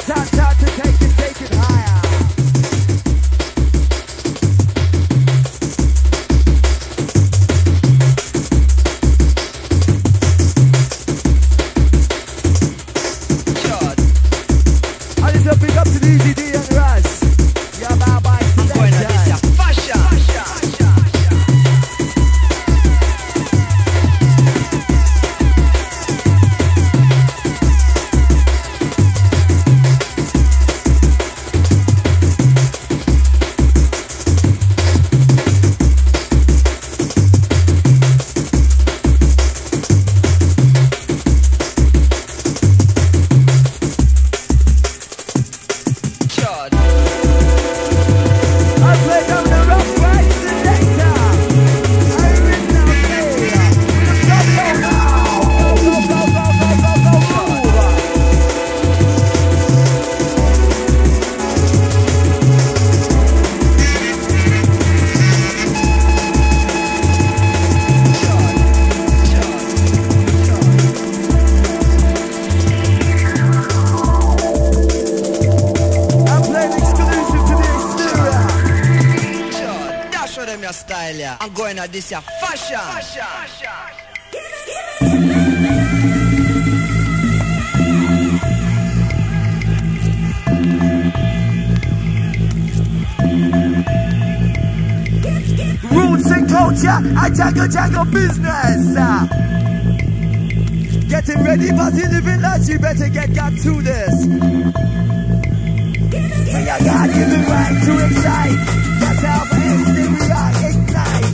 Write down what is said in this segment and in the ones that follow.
Time to take it higher. I need to pick up to Easy D and Russ. Yeah, bye bye. I'm going to this ya fashion. I'm going at this ya fashion. Roots and culture, I jangle business. Getting ready, but you living life, you better get to this. We are God given right to excite. That's how we are ignite.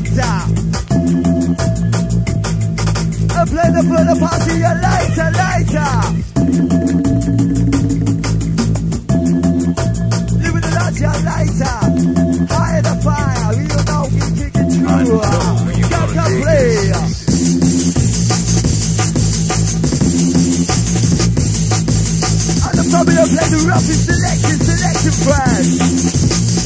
Play the party a lighter. Living the light a lighter. Higher the fire, you know we kick it through. You can play. And the probably don't play the roughest selection friends.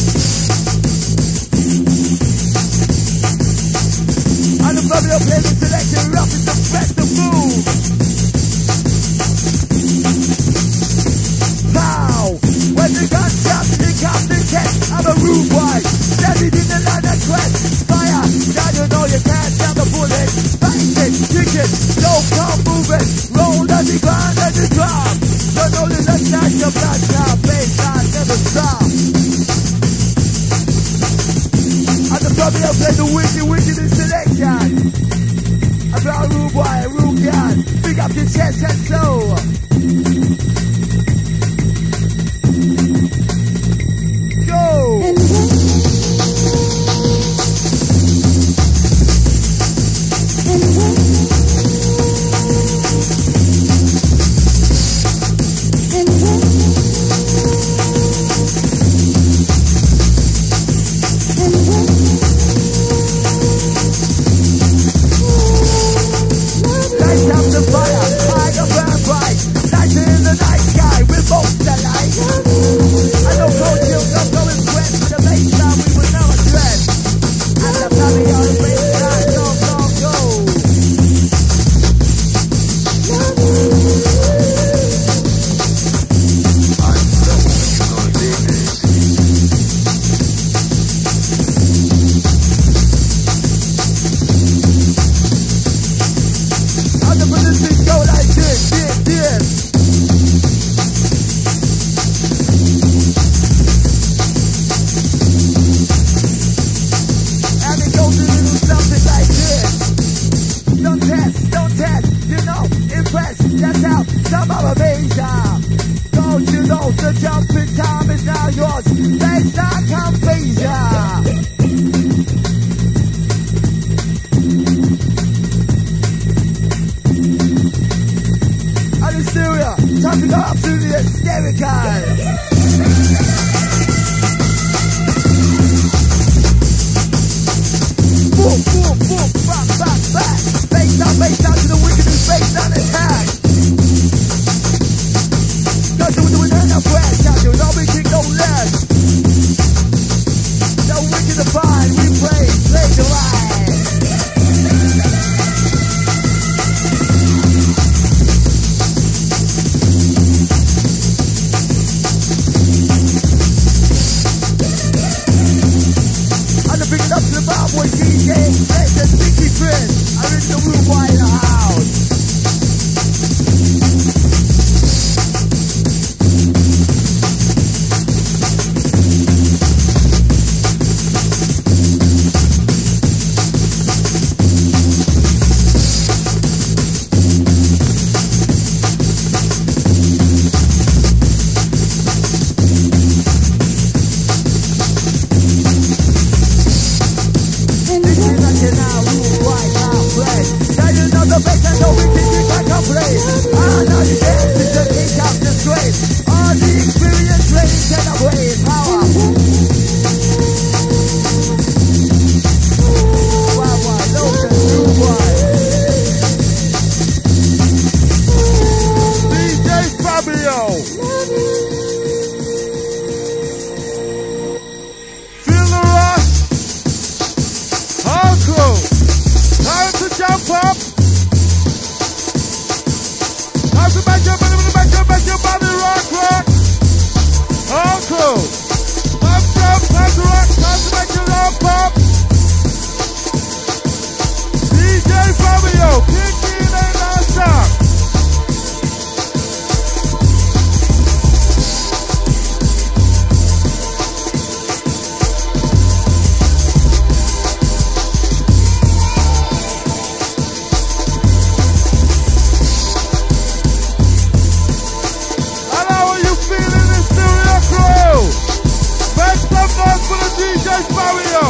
And the probably don't play the selection roughest the best of move. Pow! When the gun drops, the captain catch. I'm a rude boy, steady in the line of quest. Fire, now you know you can't stop the bullet. Fight it, kick it, don't come moving. Roll on the ground and the drum. You know the left side, your blood now, baseline never stop. And the probably don't play the wicked in selection. About a rude boy, a rude girl. Pick up your chest and soul.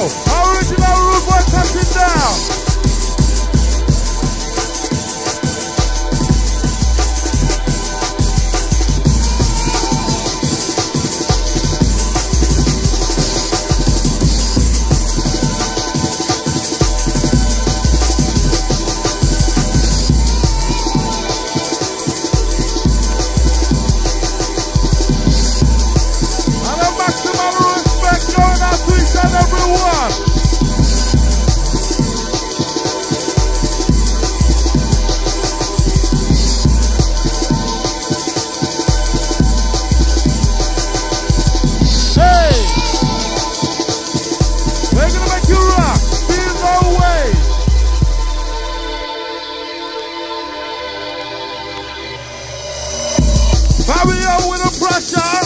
Original rude boy touching down. Fabio with the pressure.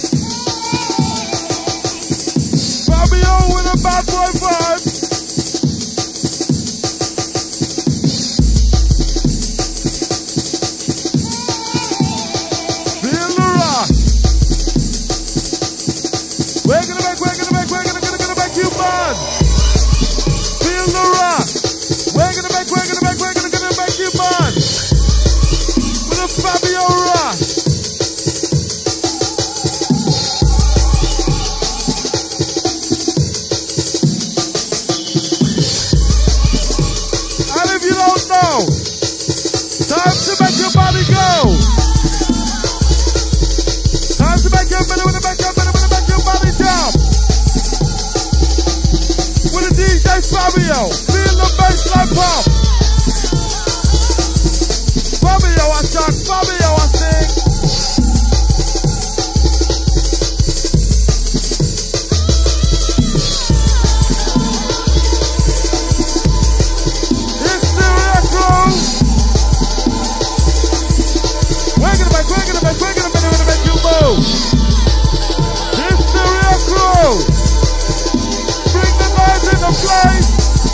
Fabio with a bad boy vibe. Feel the rock. We're gonna make you mad. Feel the rock. We're gonna make you mad. With a Fabio rock. Time to make your body go. Time to make your body jump. With a DJ Fabio, feel the bassline pump. Fabio I shout, Fabio I sing. We're gonna make you move. Hysteria crew. Bring the noise in the place.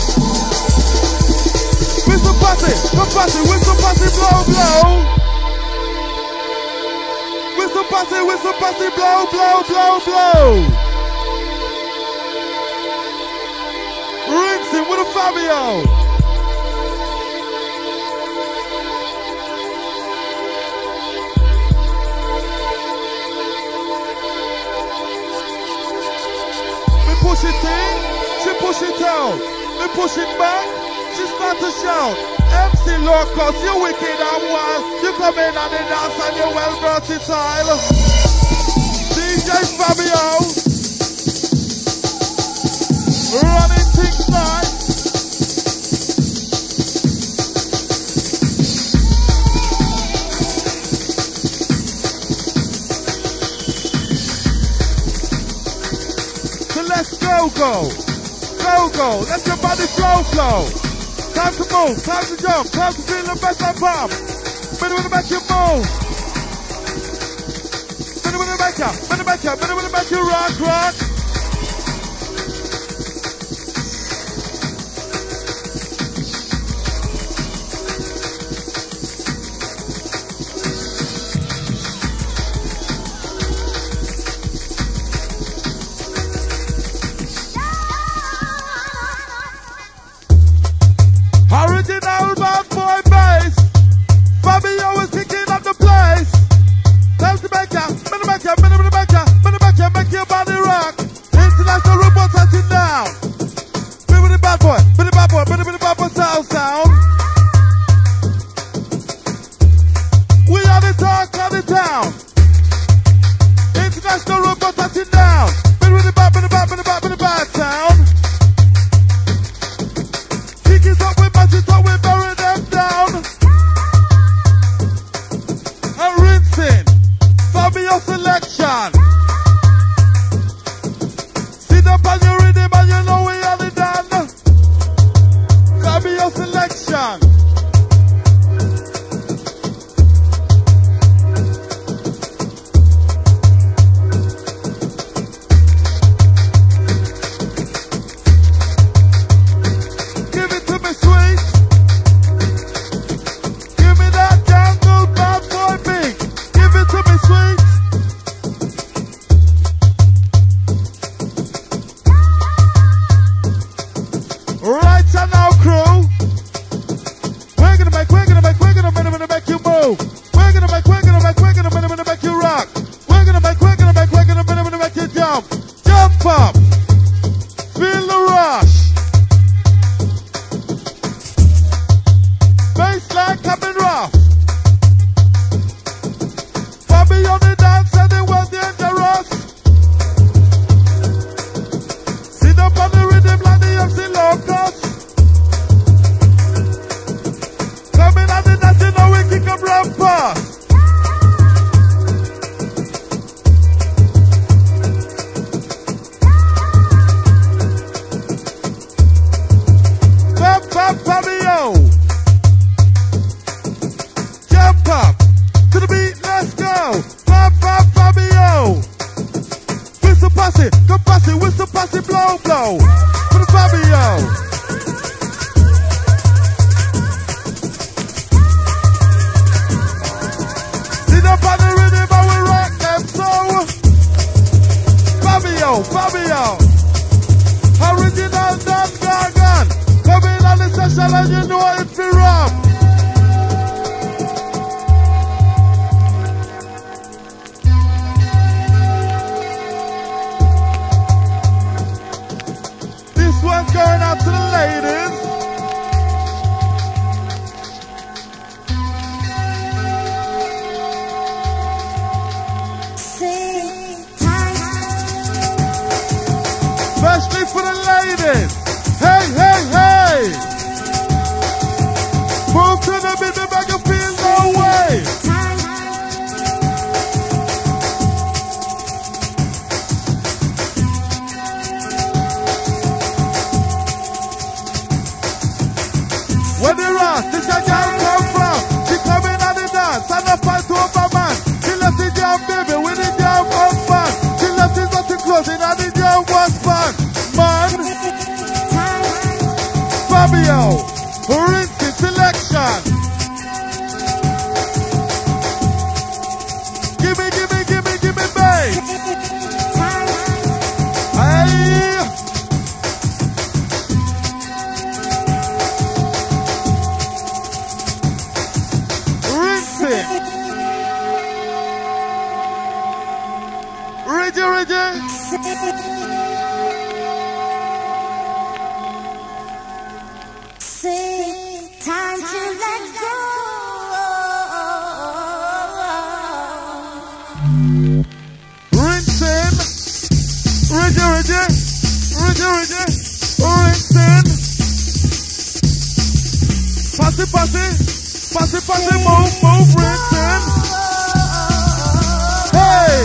Whistle posse, blow, blow. Whistle posse, blow, blow, blow, blow. Rinsing with a Fabio. Push it in, she push it out. Me push it back, she start to shout. MC Locos, you wicked and wild. You come in and the dance and you well versatile. DJ Fabio, running things nice. Let's go, let your body flow. Time to move, time to jump, time to feel the best and pump. Better with the back, you move. Better with the back, you rock. Original bad boy bass. Fabio is kicking up the place. Time to make your body rock. up Rampa. Fabio, jump up to the beat, let's go. Fabio, whistle pass it, whistle pass it, blow, blow. For the Fabio. Sit up on the rhythm and we rock them, so Fabio, original dance gargan. Come in on the session and you know it's the rum. This one's going out to the ladies. Especially for the ladies. Hey, hey, hey! Move to the middle, make you feel no way! Where the rock, this a girl come from? She come in on the dance, and a fight to a man. She left the jam baby with the jam husband. She left his nothing closing and the jam was fun. Man! Fabio, Rinse selection. Give me, bass. Hey. Rinse. Reggie. Time to let go. Rinsing. Reggie. Rinsing. Pass it, move, rinsing. Hey.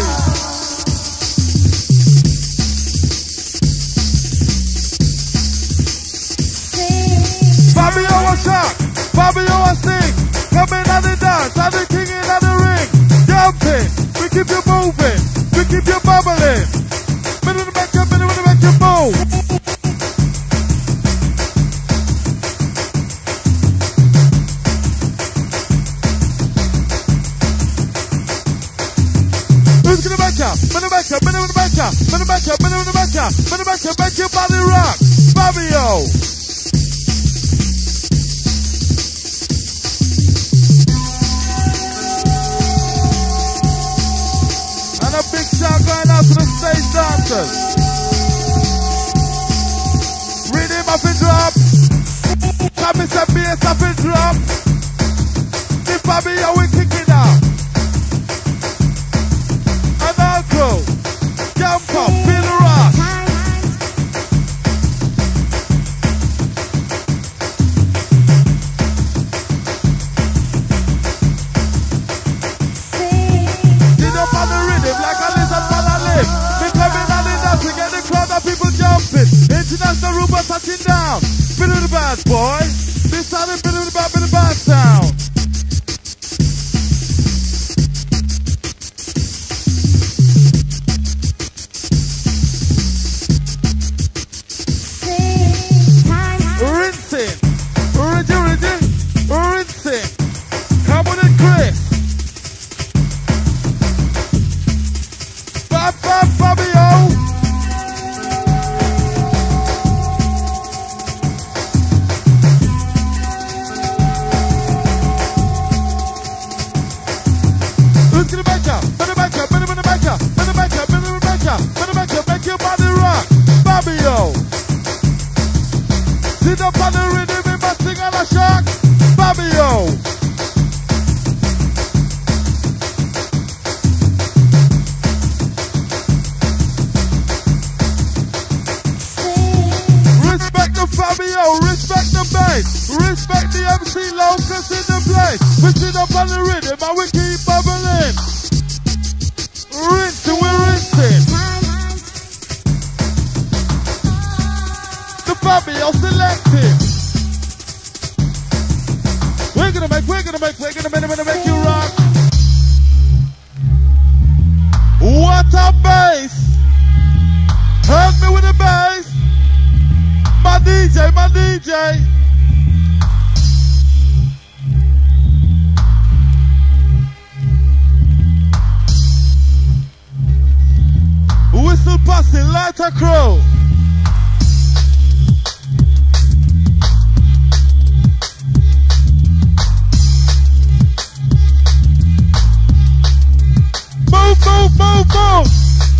Fabio was shock, Fabio was sing. Come in at the dance, and the king in at the ring. Jumping, we keep you moving, we keep you bubbling. Middle of the back, you move. Who's gonna back up? Make your body rock. Fabio. A big shout going out to the stage dancers. Rhythm up and drop. Tommy said bass up and drop. The Fabio we kick it out. And Uncle, jump up, feel the rock. Sit up on the rhythm like a lizard on a lip. We coming on the dance, we get the crowd of people jumping. International rumba touching down. Bit of the bad boy. This time the bit of the bad sound. Rinsing. Rinsing. Come on and Chris. Fabio. Who's gonna back up? Better back up. Make your body rock. Fabio. Sit up on the rhythm, we must sing on a shock. Fabio. Respect the Fabio, respect the and bass. Respect the MC Locust in the place. Pushing up on the rhythm and we keep bubbling. Rinsing, we're rinsing. The Fabio selected. We're gonna make you rock. What a bass! Help me with the bass. My DJ. Whistle passing, light a crow. Move.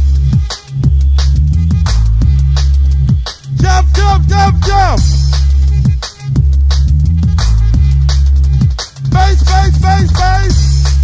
Jump. Bass.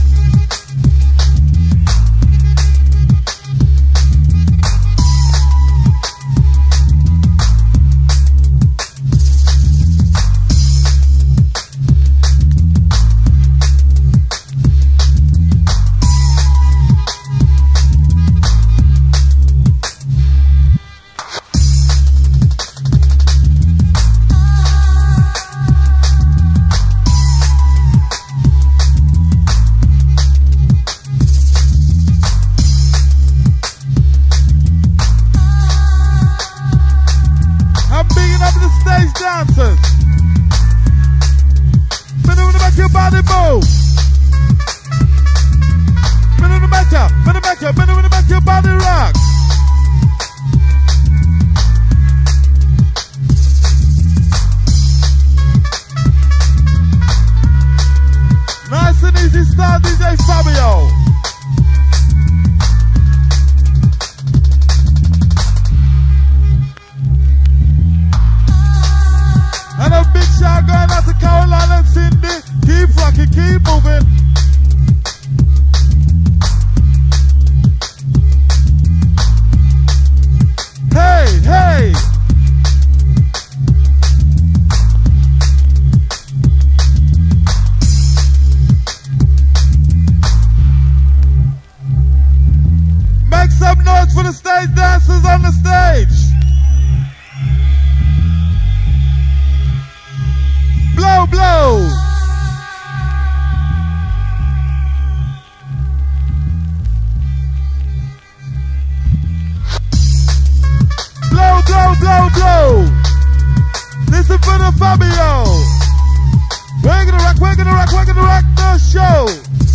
Blow. Listen for the Fabio. We're gonna rock the show.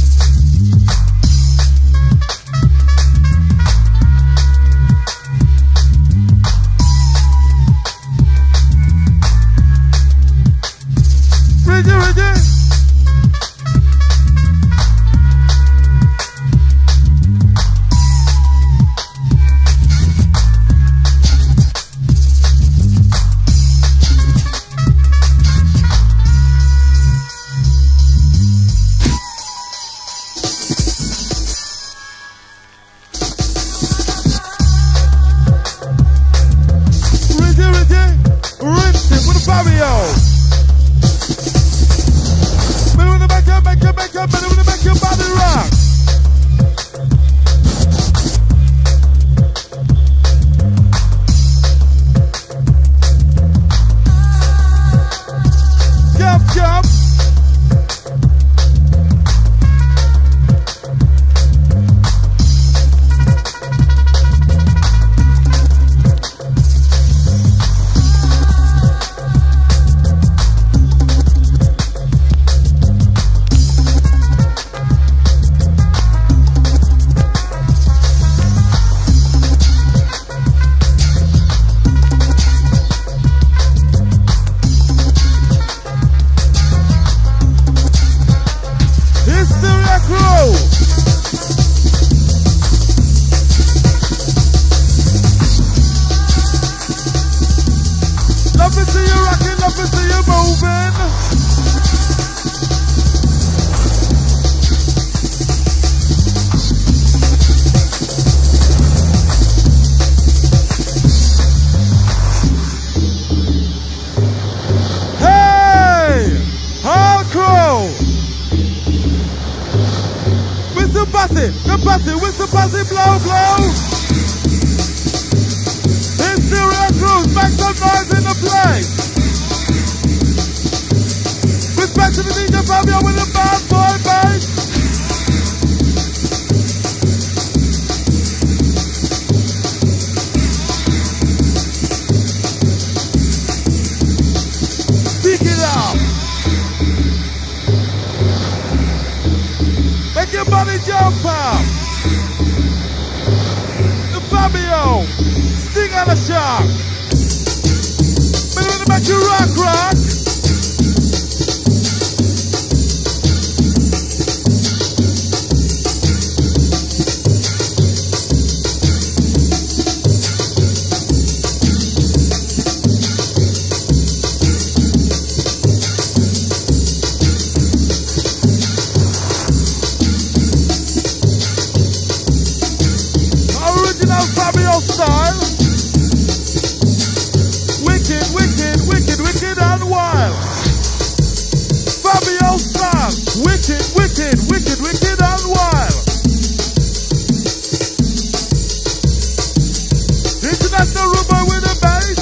Ready. Hey! The posse with the posse blow, blow. Interior crews, make some noise in the place. Respect to the DJ Fabio with the bad boy bass. Pick it up. Make your body jump out. The Fabio, sting on a shark. Make you rock, rock. Original Fabio style. Wicked, wicked, wicked, wicked and wild. Fabio style. Wicked, wicked, wicked, wicked and wild. International rumor with a bass.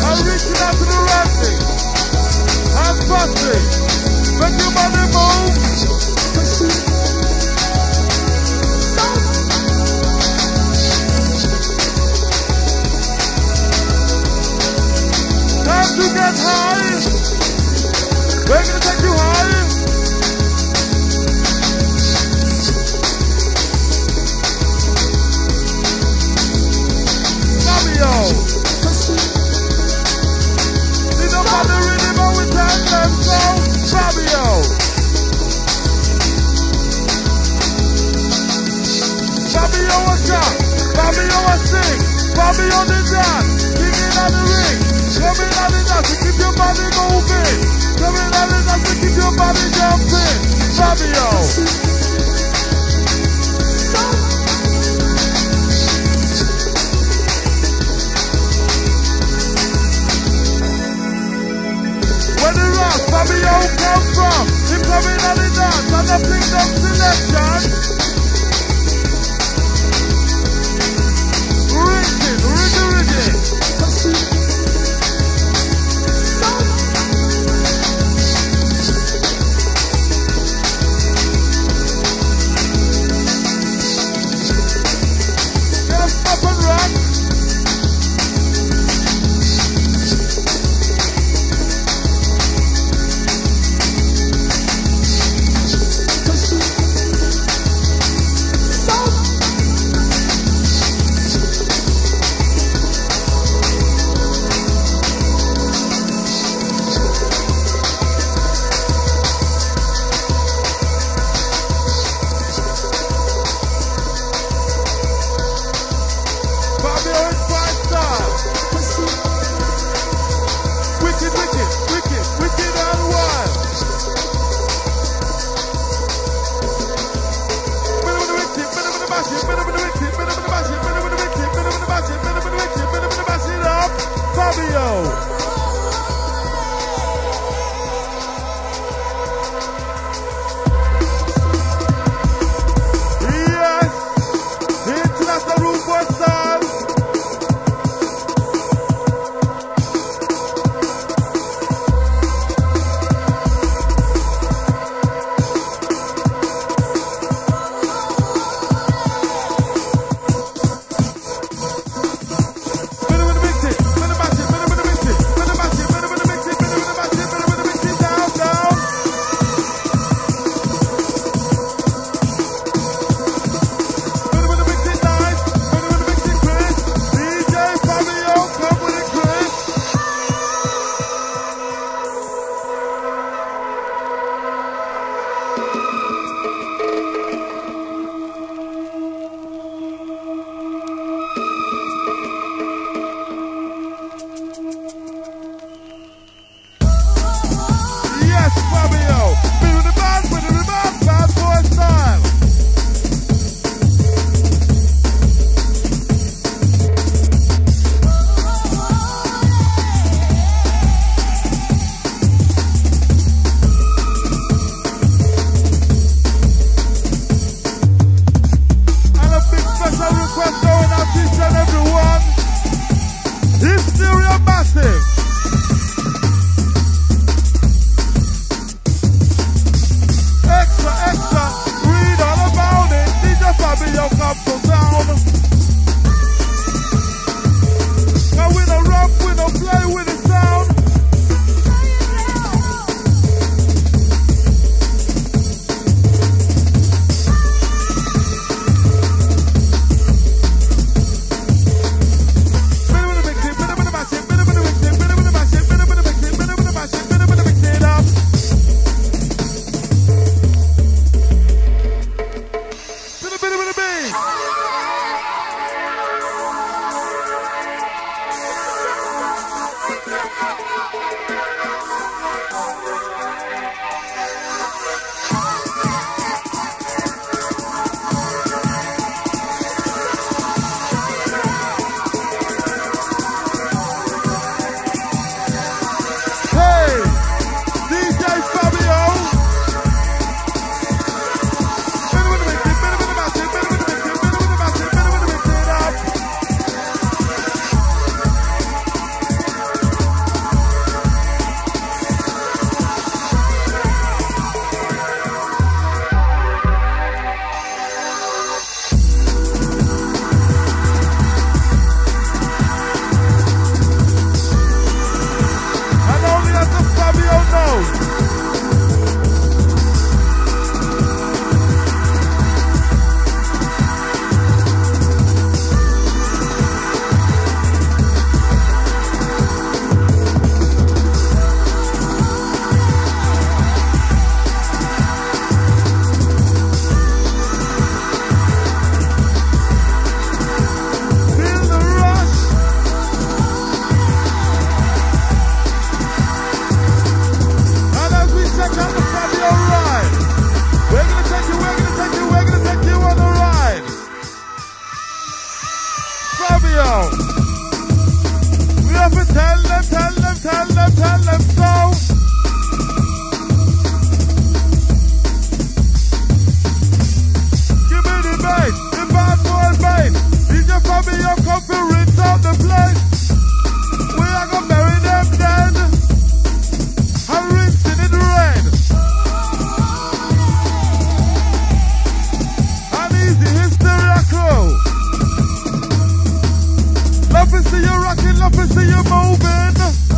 I'm reaching out to the ranting. I'm busting. Make your body move. Time to get high. We're gonna take you high. Fabio. See nobody really know we tell them so. Fabio. Fabio a shot. Fabio a sing. Fabio the dance. King in on the ring. Come in on the dance to keep your body moving. Come in on the dance to keep your body jumping. Fabio. Where the rock Fabio come from? Him coming on the dance and the Kingdom Selection. Rigging. Get up and run. love to see you moving.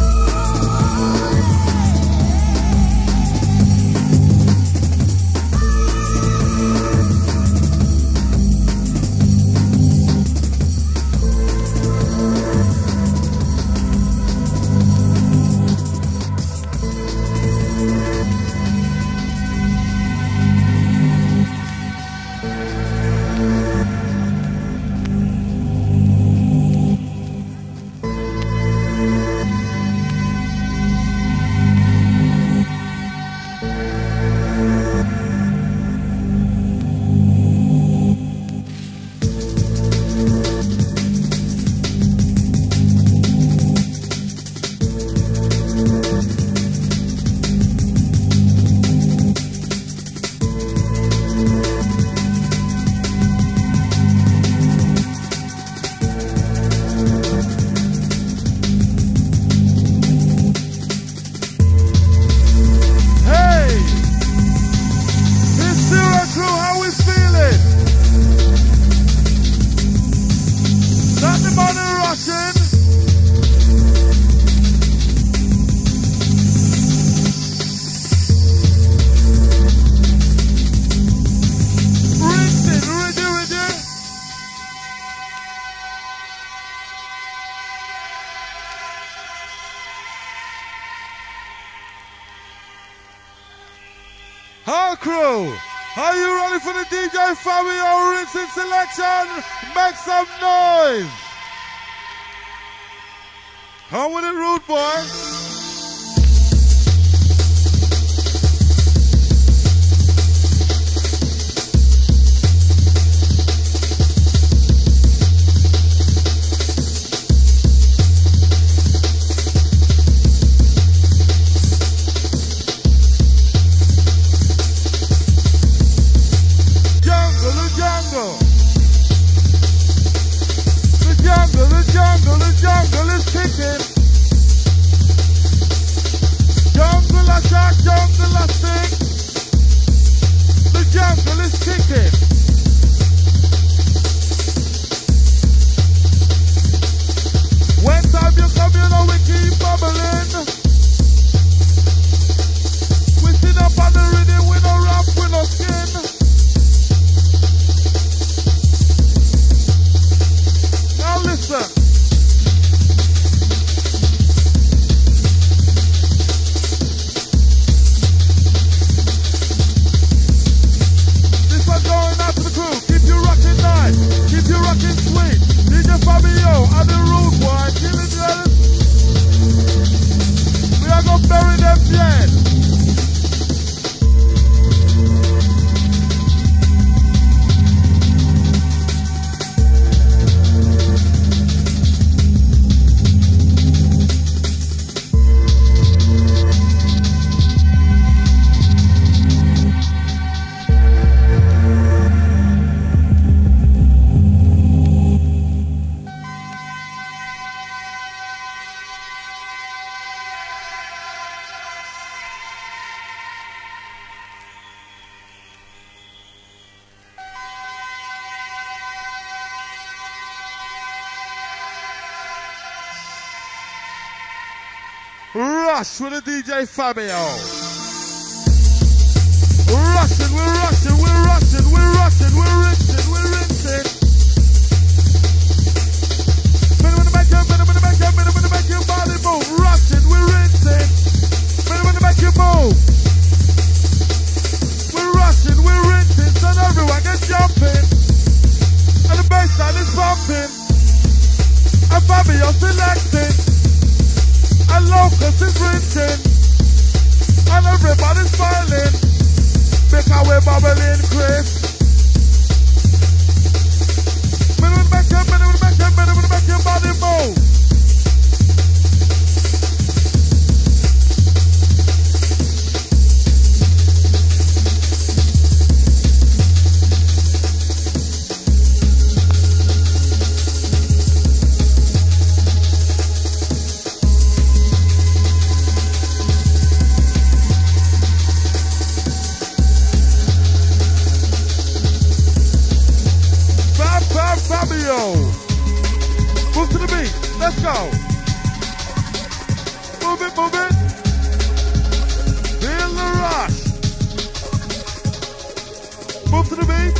Our crew, are you ready for the DJ Fabio Rinsing selection? Make some noise! Come with it, rude boy. The jungle is kicking. Jungle a shock, jungle a sing. The jungle is kicking. When time you come, you know we keep bubbling. We sit up on the rhythm, we no rap, we no skin. Now listen. Keep you rockin' sweet. DJ Fabio and the rude boy killing them. We are gonna bury them dead. Rush with the DJ Fabio. Rushing, we're rushing, we're rushing, we're rushing, we're rinsing, we're rinsing. Minute make your body move. Rushing, we're rinsing. Minute make you move. We're rushing, we're rinsing, so everyone get jumping. And the bassline is bumping. And Fabio selecting. And Locust is rinsing. And everybody's smiling. Because we're bubbling crisp. Make your body move. Fabio, move to the beat. Let's go. Move it, move it. Feel the rush. Move to the beat.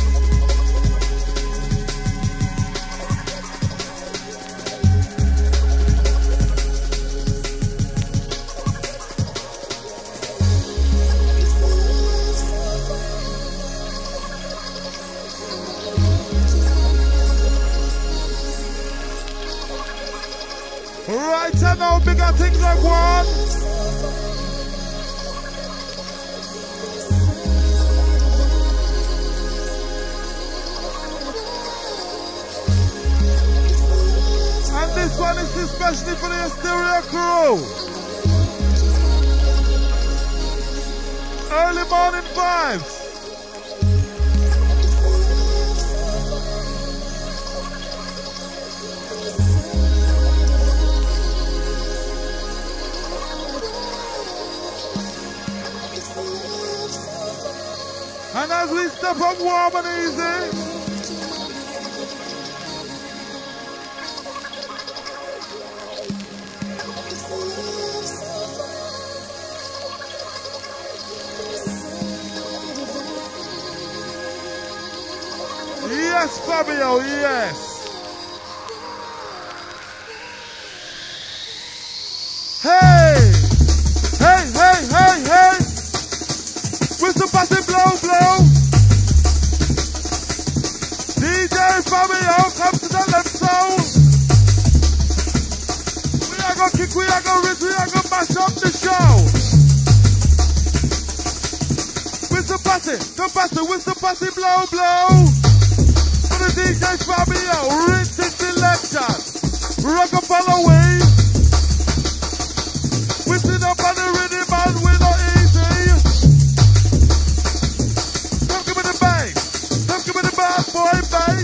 Right, I know bigger things like one. And this one is especially for the Hysteria crew. Early morning vibes. And as we step up warm and easy, yes, Fabio, yes. Hey, hey, hey, hey, hey. With the passive blow, blow. DJ Fabio, come to the left zone. We are gonna kick, we are gonna rinse, we are gonna mash up the show. With the passive, with the passive blow, blow. For the DJ Fabio, rinse it selection. Rock up all the way. We sit up on the rhythm and we're not easy. Come give me the bass. Come give me the bad boy bass.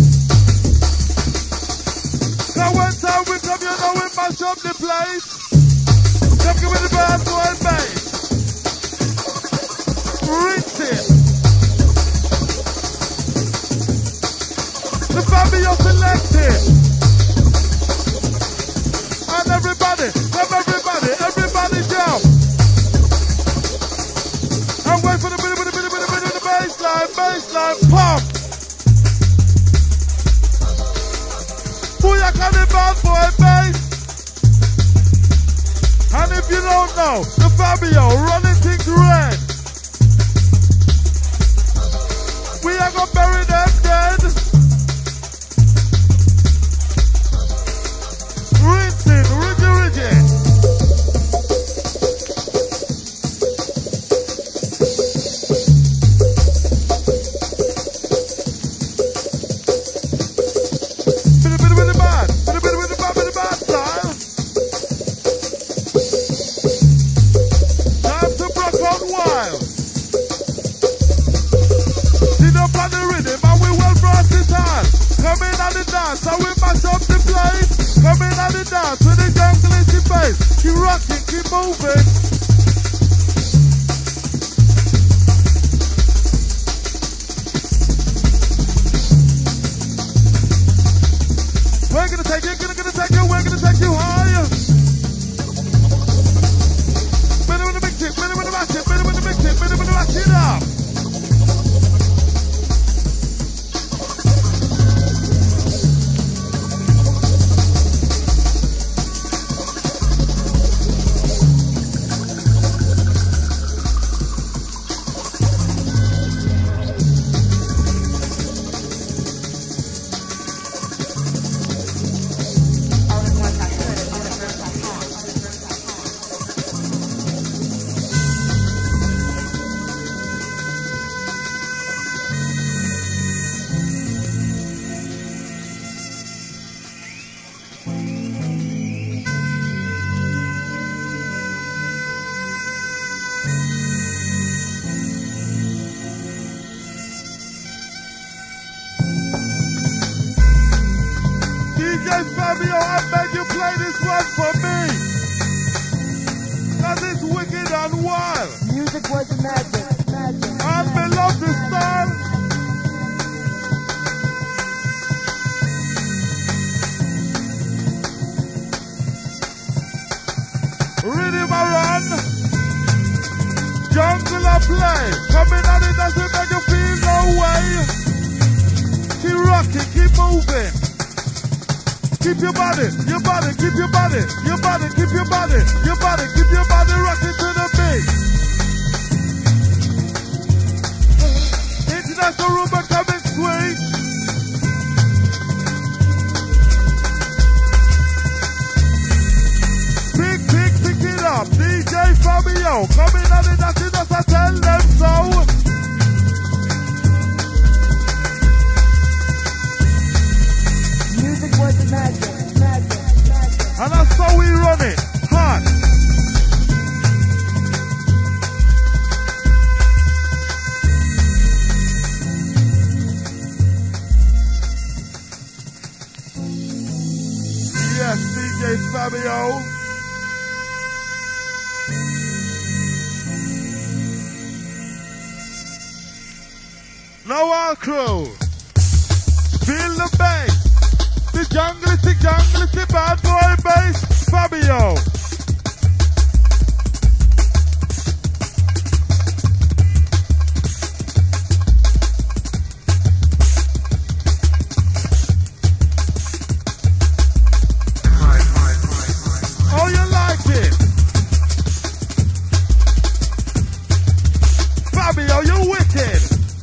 Now one time we come, you know we mash up the place. Come give me the bad boy bass. Rinse it. The Fabio selected. And everybody, everybody jump. And wait for the bit of the baseline, pump. Booyaka the bad boy bass. And if you don't know, the Fabio running things red. We are gonna bury them dead. Rinsing, rigid. Bit of bad style. Time to rock on wild. Sit up on the rhythm and we well versatile. Come in on the dance and we mash up the place. Come in on the dance with the jungle in the face. Keep rocking, keep moving. We're gonna take you higher. Better with the mix it, better with the match it, better with the mix it, better with the match it up. Fabio, I beg you play this one for me. Cause it's wicked and wild. Music was magic. And me love the style. bass. Coming out it doesn't make you feel no way. Keep rocking, keep moving. Keep your body, keep your body, keep your body, keep your body, keep your body rocking to the beat. International Rumba coming sweet. Pick it up. DJ Fabio coming out and that's it, I tell them so. Music was magic. And that's how we run it. Hot. Yes, DJ Fabio. Now our crew. Feel the bass. The jungle, bad boy bass. Fabio. Oh, you like it? Fabio, you're wicked.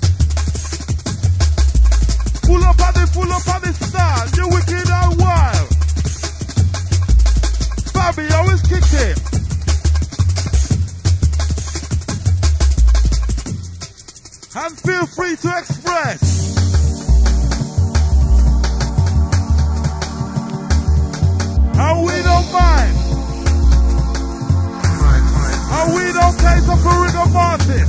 Pull up on the style. You're wicked and wild. Fabio is kicking. And feel free to express. And we don't mind. And we don't cater for rigor mortis.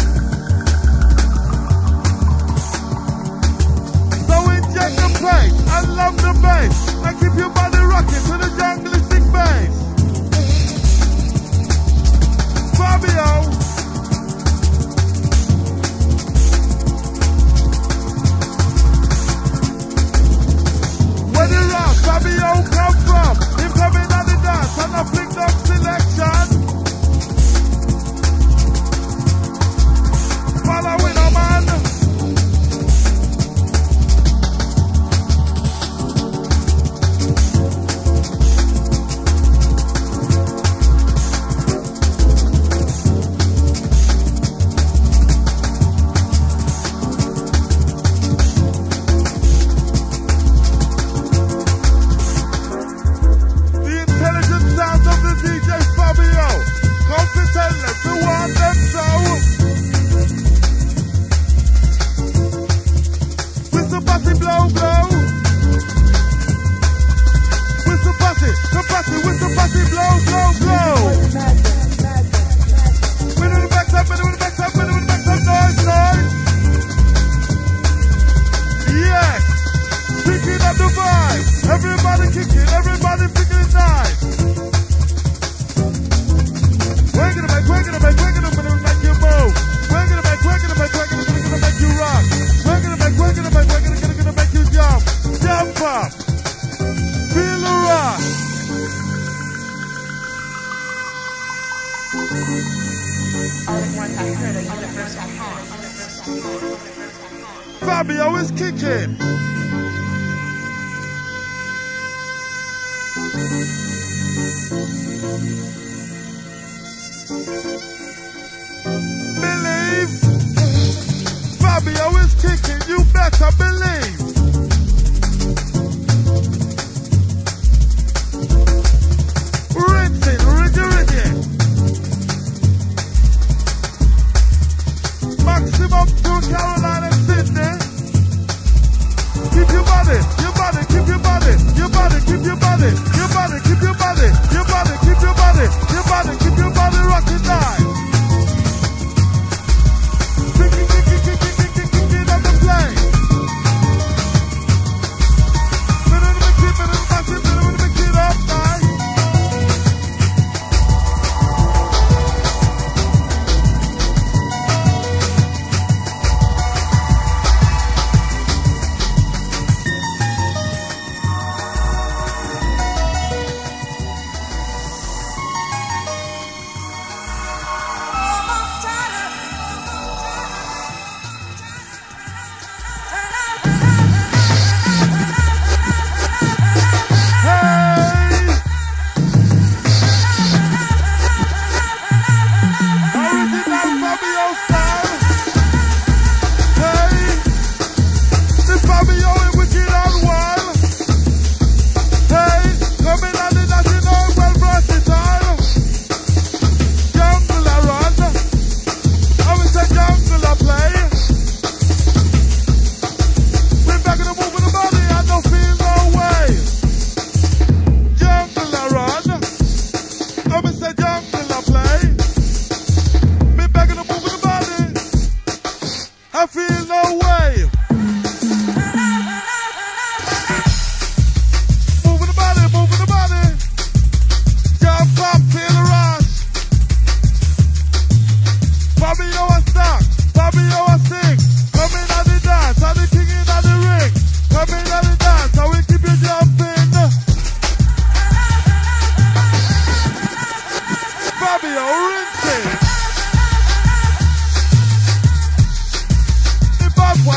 So inject the pace and love the bass. And keep your body rocking to the junglistic bass. Fabio. Where the rock Fabio come from? Him coming on the dance and a flicked up selection. Following a man. The intelligent sounds of the DJ Fabio. Come to tell them to want them so. Whistle passy blow blow. Whistle passy, whistle passy blow blow blow. Middle back up, noise. Yes, picking up the vibe. Everybody kicking, everybody picking it nice. We're gonna make you move. We're gonna make you rock. We're gonna make you jump. Jump up. Feel the rock. Fabio is kicking. Believe. Fabio is kicking. You better believe. Rinsing, rigidity. Maximum to Carolina and Sydney. Keep your body, keep your body, keep your body, keep your body, keep your body rocking nice. Kicking on the plane. Keep it up nice.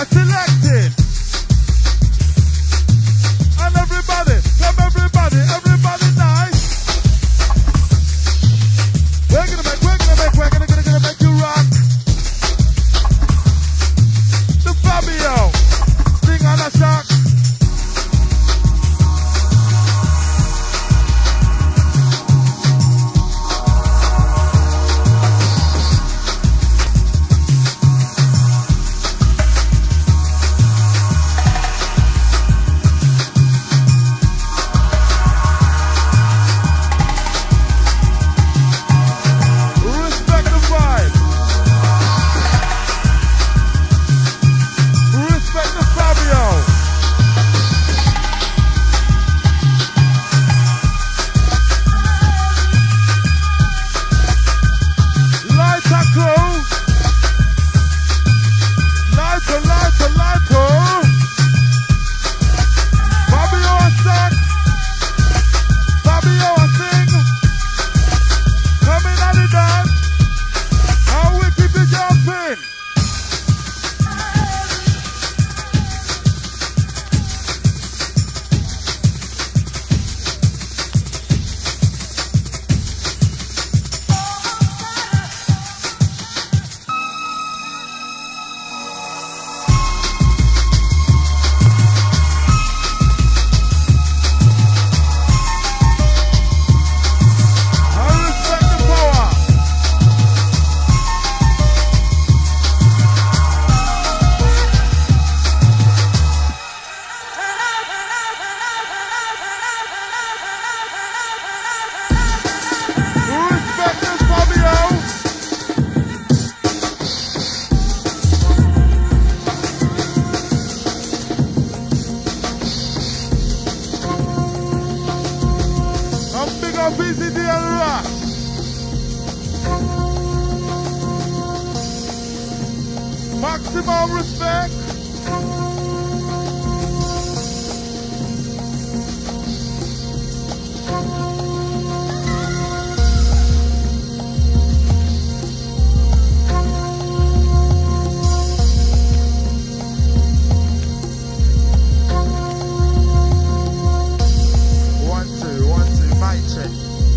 are selecting. And everybody, come everybody nice. We're gonna make you rock. The Fabio, sing on a shock. Maximum respect. One, two, mic check.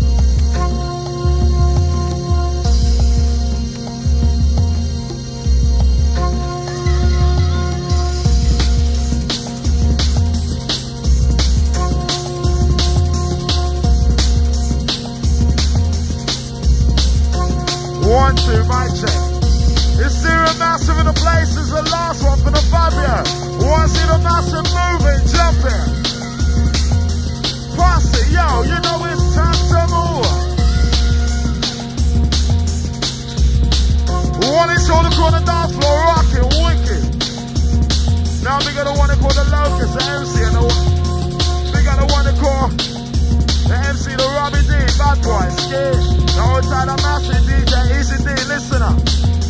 One, two, mic check. It's Zero Massive in the place. This is the last one for the Fabio. Want to see the massive moving, jumping. Pass it, yo, you know it's time to move. One is on the corner dance floor, rocking, wicked. Now we got the one that call the Locust, the MC, and we got the one that call the MC, the Robbie D, Bad Boy, Skid. The whole time, the massive DJ, Easy D, listen up.